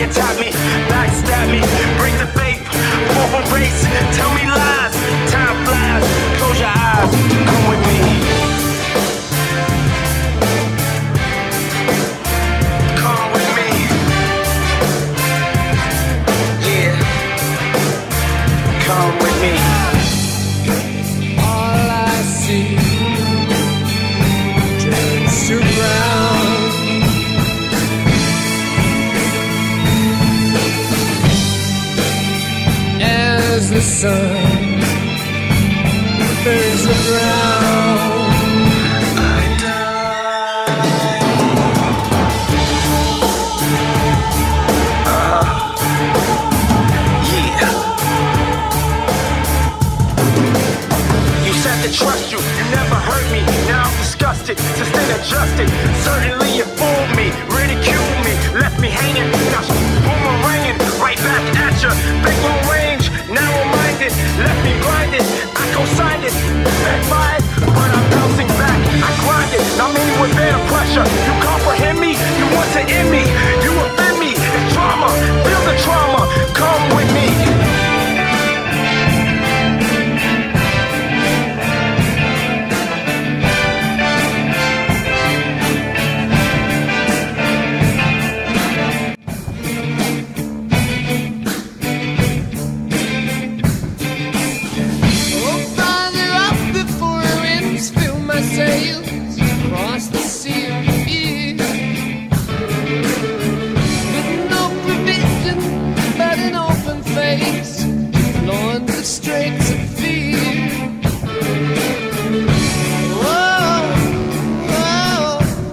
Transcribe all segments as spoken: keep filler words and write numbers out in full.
you taught me, backstab me, break the faith, fall from grace, tell me lies, time flies, close your eyes, come with me. Come with me. Yeah. Come with me. All I see turns to brown as the sun burns the ground. I die. Uh-huh. Yeah. You said to trust you, you never hurt me. Now I'm disgusted, sustain adjusted. Certainly you fooled me, ridiculed me, left me hanging. Now boomeranging right back at you. Big long range, narrow-minded, left me blinded. I co-signed it, backfired, but I'm bouncing back. I grind it, now me with better pressure. You comprehend me, you want to end me, you offend me. It's trauma, feel the trauma. Come with me. Across the sea of fear, with no provision but an open face, knowing the strengths of fear. Whoa, whoa.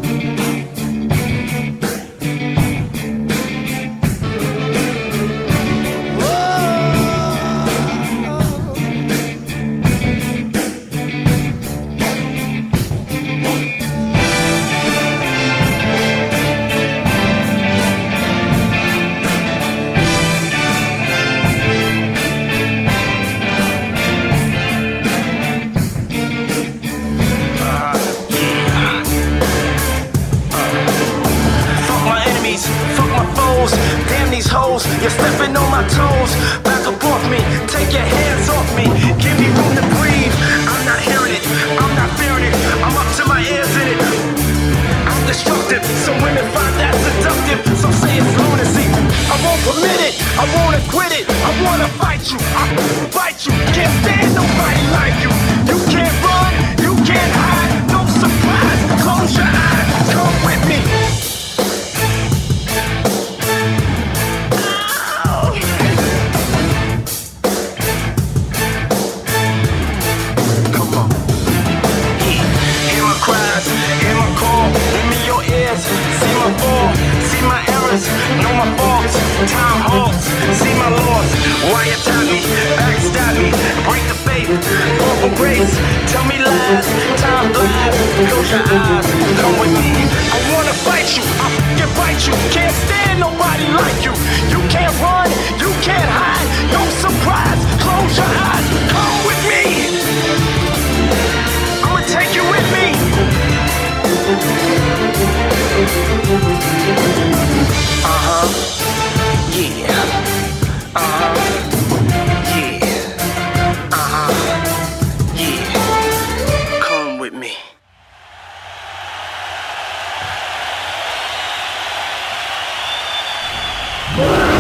Damn these hoes, you're stepping on my toes. Back up off me, take your hands off me. Give me room to breathe. I'm not hearing it, I'm not fearing it. I'm up to my ears in it. I'm destructive, some women find that seductive. Some say it's lunacy. I won't permit it, I won't acquit it. I wanna fight you, I bite you. Can't stand nobody like you. You can't run, you can't hide. No surprise, close your eyes, come with me. Know my faults, time halts, see my loss. Why you taught me, backstab me, break the faith, fall from grace, tell me lies, time flies, close your eyes, come with me. I wanna fight you, I f***ing fight you, can't stand nobody like you. You can't run, you can't hide, no surprise, close your eyes, come with me. I'ma take you with me. Uh-huh, yeah, uh-huh, yeah, uh-huh, yeah, come with me. Whoa!